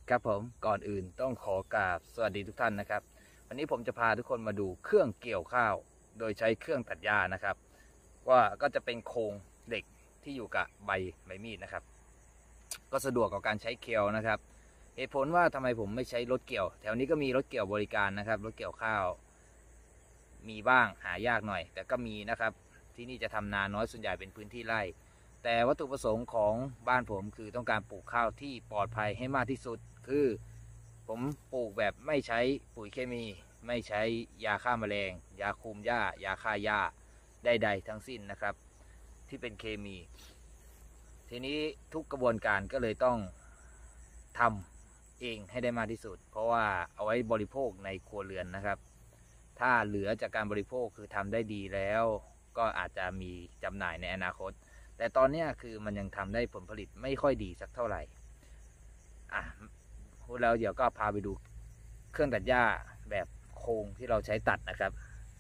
ครับผมก่อนอื่นต้องขอกราบสวัสดีทุกท่านนะครับวันนี้ผมจะพาทุกคนมาดูเครื่องเกี่ยวข้าวโดยใช้เครื่องตัดหญ้านะครับว่าก็จะเป็นโครงเหล็กที่อยู่กับใบมีดนะครับก็สะดวกกับการใช้เคียวนะครับเหตุผลว่าทำไมผมไม่ใช้รถเกี่ยวแถวนี้ก็มีรถเกี่ยวบริการนะครับรถเกี่ยวข้าวมีบ้างหายากหน่อยแต่ก็มีนะครับที่นี่จะทำนาน้อยส่วนใหญ่เป็นพื้นที่ไร่แต่วัตถุประสงค์ของบ้านผมคือต้องการปลูกข้าวที่ปลอดภัยให้มากที่สุดคือผมปลูกแบบไม่ใช้ปุ๋ยเคมีไม่ใช้ยาฆ่าแมลงยาคุมหญ้ายาฆ่าหญ้าใดๆทั้งสิ้นนะครับที่เป็นเคมีทีนี้ทุกกระบวนการก็เลยต้องทำเองให้ได้มากที่สุดเพราะว่าเอาไว้บริโภคในครัวเรือนนะครับถ้าเหลือจากการบริโภคคือทำได้ดีแล้วก็อาจจะมีจำหน่ายในอนาคตแต่ตอนนี้คือมันยังทำได้ผลผลิตไม่ค่อยดีสักเท่าไหร่แล้วเดี๋ยวก็พาไปดูเครื่องตัดหญ้าแบบโครงที่เราใช้ตัดนะครับ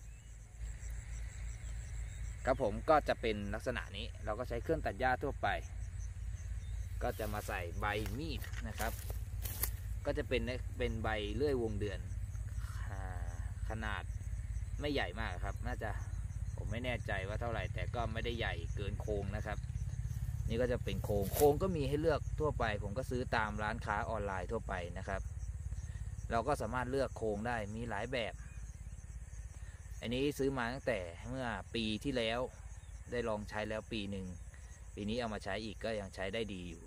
ครับผมก็จะเป็นลักษณะนี้เราก็ใช้เครื่องตัดหญ้าทั่วไปก็จะมาใส่ใบมีดนะครับก็จะเป็นใบเลื่อยวงเดือนขนาดไม่ใหญ่มากครับน่าจะผมไม่แน่ใจว่าเท่าไหร่แต่ก็ไม่ได้ใหญ่เกินโครงนะครับนี่ก็จะเป็นโครงก็มีให้เลือกทั่วไปผมก็ซื้อตามร้านค้าออนไลน์ทั่วไปนะครับเราก็สามารถเลือกโครงได้มีหลายแบบอันนี้ซื้อมาตั้งแต่เมื่อปีที่แล้วได้ลองใช้แล้วปีหนึ่งปีนี้เอามาใช้อีกก็ยังใช้ได้ดีอยู่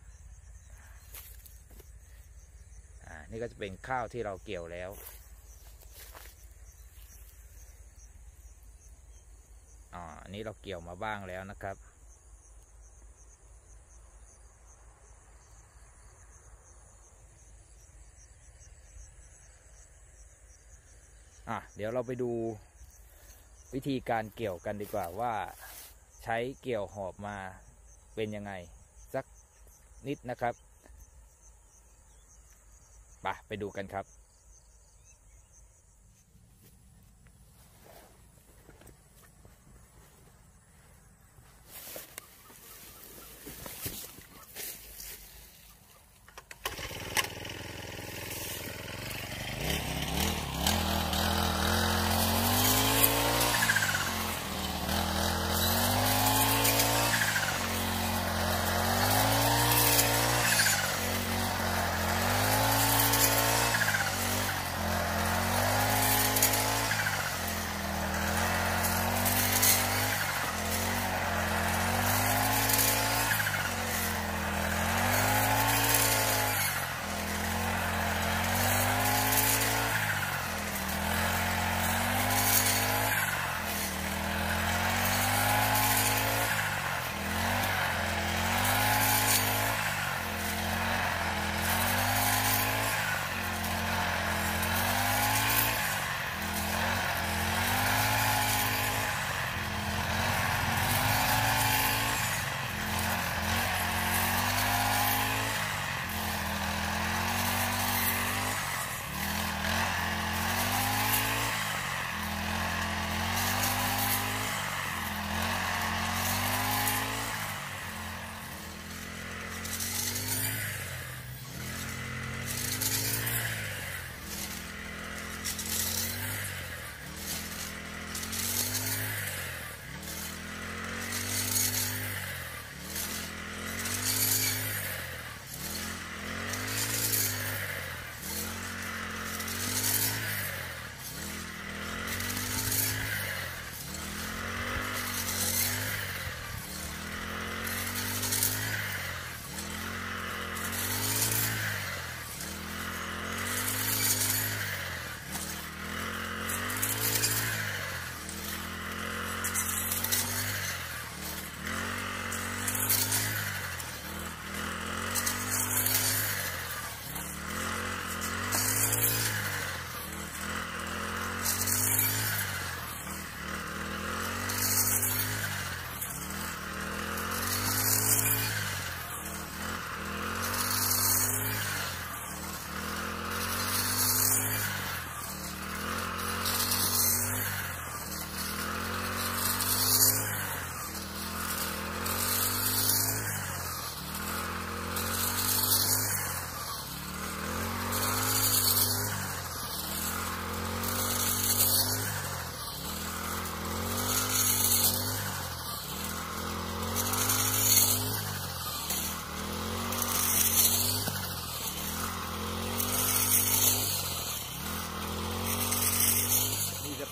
นี่ก็จะเป็นข้าวที่เราเกี่ยวแล้วอันนี้เราเกี่ยวมาบ้างแล้วนะครับเดี๋ยวเราไปดูวิธีการเกี่ยวกันดีกว่าว่าใช้เกี่ยวหอบมาเป็นยังไงสักนิดนะครับไปดูกันครับ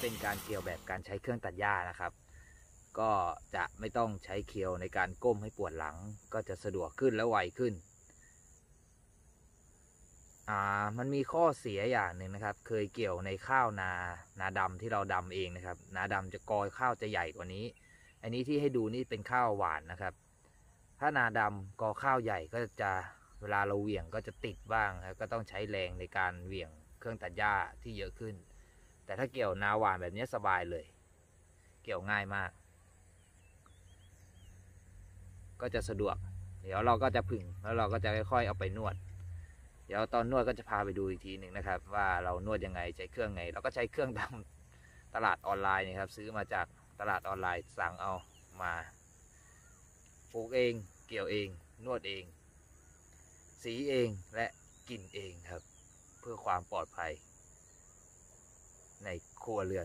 เป็นการเกี่ยวแบบการใช้เครื่องตัดหญ้านะครับก็จะไม่ต้องใช้เคียวในการก้มให้ปวดหลังก็จะสะดวกขึ้นและไวขึ้นมันมีข้อเสียอย่างหนึ่งนะครับเคยเกี่ยวในข้าวนาดำที่เราดำเองนะครับนาดำจะกอข้าวจะใหญ่กว่านี้อันนี้ที่ให้ดูนี่เป็นข้าวหวานนะครับถ้านาดำกอข้าวใหญ่ก็จะเวลาเราเหวี่ยงก็จะติดบ้างครับก็ต้องใช้แรงในการเหวี่ยงเครื่องตัดหญ้าที่เยอะขึ้นแต่ถ้าเกี่ยวนาหวานแบบนี้สบายเลยเกี่ยวง่ายมากก็จะสะดวกเดี๋ยวเราก็จะผึ่งแล้วเราก็จะค่อยๆเอาไปนวดเดี๋ยวตอนนวดก็จะพาไปดูอีกทีหนึ่งนะครับว่าเรานวดยังไงใช้เครื่องไงเราก็ใช้เครื่องทำตลาดออนไลน์นะครับซื้อมาจากตลาดออนไลน์สั่งเอามาปลูกเองเกี่ยวเองนวดเองสีเองและกินเองครับเพื่อความปลอดภัยในครัวเรือน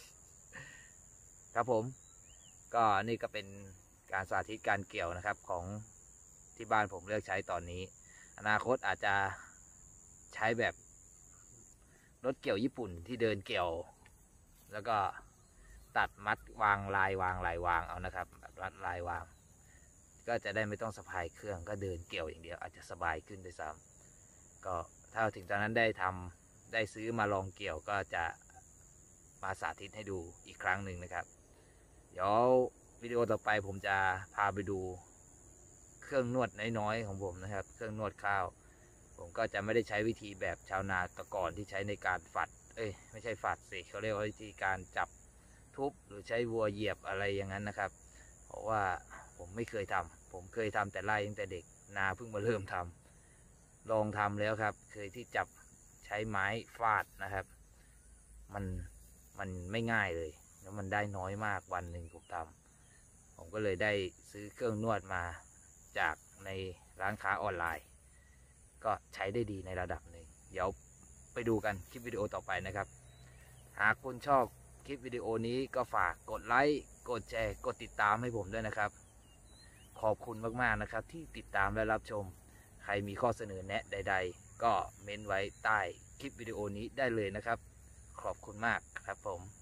ครับผมก็นี่ก็เป็นการสาธิตการเกี่ยวนะครับของที่บ้านผมเลือกใช้ตอนนี้อนาคตอาจจะใช้แบบรถเกี่ยวญี่ปุ่นที่เดินเกี่ยวแล้วก็ตัดมัดวางลายวางเอานะครับมัดลายวางก็จะได้ไม่ต้องสะพายเครื่องก็เดินเกี่ยวอย่างเดียวอาจจะสบายขึ้นด้วยซ้ำก็ถ้าถึงตอนนั้นได้ซื้อมาลองเกี่ยวก็จะมาสาธิตให้ดูอีกครั้งหนึ่งนะครับเดี๋ยววิดีโอต่อไปผมจะพาไปดูเครื่องนวดน้อยๆของผมนะครับเครื่องนวดข้าวผมก็จะไม่ได้ใช้วิธีแบบชาวนาตะก่อนที่ใช้ในการฝัดไม่ใช่ฝัดสิเขาเรียกว่าวิธีการจับทุบหรือใช้วัวเหยียบอะไรอย่างนั้นนะครับเพราะว่าผมไม่เคยทำผมเคยทำแต่ไร่ตั้งแต่เด็กนาเพิ่งมาเริ่มทำลองทำแล้วครับเคยที่จับใช้ไม้ฟาดนะครับมันไม่ง่ายเลยแล้วมันได้น้อยมากวันหนึ่งผมก็เลยได้ซื้อเครื่องนวดมาจากในร้านค้าออนไลน์ก็ใช้ได้ดีในระดับหนึ่งเดี๋ยวไปดูกันคลิปวิดีโอต่อไปนะครับหากคุณชอบคลิปวิดีโอนี้ก็ฝากกดไลค์กดแชร์กดติดตามให้ผมด้วยนะครับขอบคุณมากๆนะครับที่ติดตามและรับชมใครมีข้อเสนอแนะใดๆก็เม้นไว้ใต้คลิปวิดีโอนี้ได้เลยนะครับขอบคุณมากครับผม